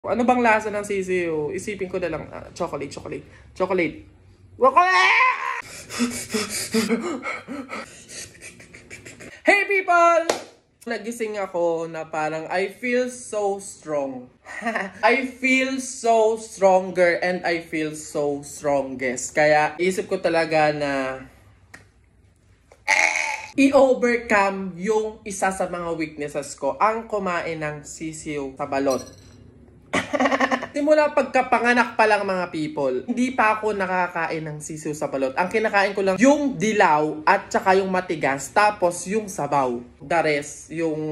Ano bang lasa ng sisiyo? Isipin ko na lang. Chocolate. Chocolate. Hey people! Nagising ako na parang I feel so strong. I feel so stronger and I feel so strongest. Kaya isip ko talaga na i-overcome yung isa sa mga weaknesses ko, ang kumain ng sisiyo sa balot. Simula pagkapanganak pa lang mga people, hindi pa ako nakakain ng sisiw sa balot. Ang kinakain ko lang yung dilaw at saka yung matigas, tapos yung sabaw. The rest, yung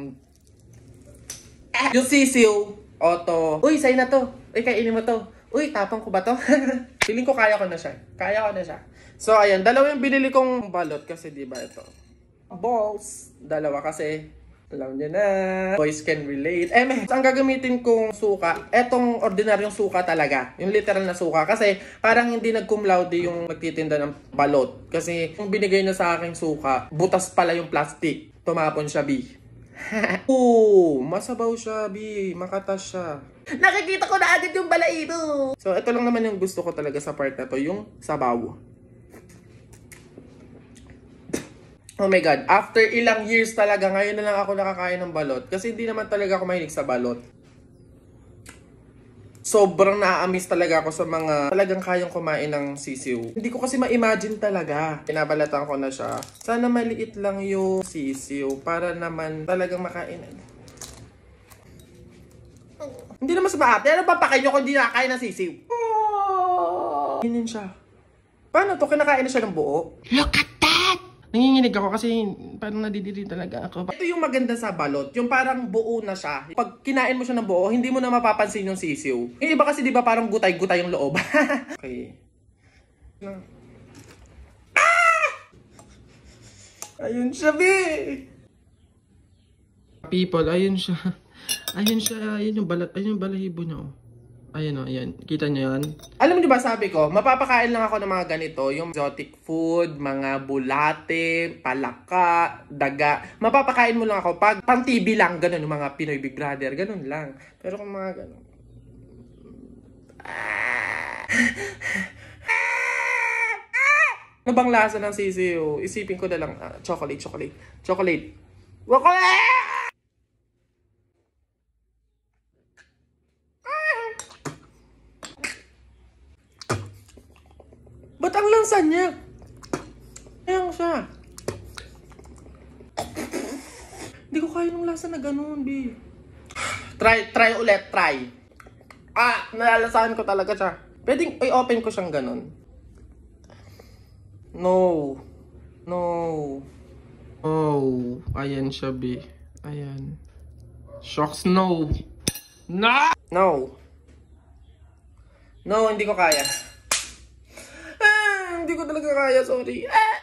sisiw, oto. Uy, sa'yo na to. Uy, kainin mo to. Uy, tapang ko ba to? Feeling ko kaya ko na siya. So, ayan. Dalawa yung binili kong balot kasi diba ito. Balls. Dalawa kasi. Alam niyo na. Boys can relate. Ang gagamitin kong suka, etong ordinaryong suka talaga. Yung literal na suka. Kasi parang hindi nag-cum laude yung magtitinda ng balot. Kasi yung binigay na sa aking suka, butas pala yung plastic. Tumapon siya, B. Masabaw siya, B. Makatas siya. Nakikita ko na agad yung balahibo. So, ito lang naman yung gusto ko talaga sa part na to, yung sabaw. Oh my God, after ilang years talaga, ngayon na lang ako nakakain ng balot. Kasi hindi naman talaga ako mahilig sa balot. Sobrang na-amiss talaga ako sa mga talagang kayang kumain ng sisiw. Hindi ko kasi ma-imagine talaga. Pinabalatan ko na siya. Sana maliit lang yung sisiw para naman talagang makain. Hindi naman sa maate. Ano papakain nyo kung hindi nakakain ng sisiw? Ganyan siya. Paano to? Kinakain na siya ng buo? Look at that! Nanginginig ako kasi parang nadidiri talaga ako. Ito yung maganda sa balot, yung parang buo na siya. Pag kinain mo siya ng buo, hindi mo na mapapansin yung sisiw. Yung iba kasi di ba parang gutay-gutay yung loob. Okay. Ayun siya, B! People, ayun siya. Ayun yung balat, ayun yung balahibo niya, oh. Ayan o, ayan. Kita nyo yan? Alam niyo ba, sabi ko, mapapakain lang ako ng mga ganito, yung exotic food, mga bulate, palaka, daga. Mapapakain mo lang ako pag pang TV lang, ganun, yung mga Pinoy Big Brother, ganun lang. Pero kung mga ganun. Ano bang lasa ng sisiyo? Isipin ko na lang. Chocolate. Ba't ang lansa niya? Ayan siya. Hindi ko kaya ng lasa na ganun, B. Try ulit. Nalalasahan ko talaga siya. Pwedeng i-open ko siyang ganun. No. Oh, ayan siya, B. Ayan. Shocks, no. No, hindi ko kaya. Hindi ko talaga kaya, sorry.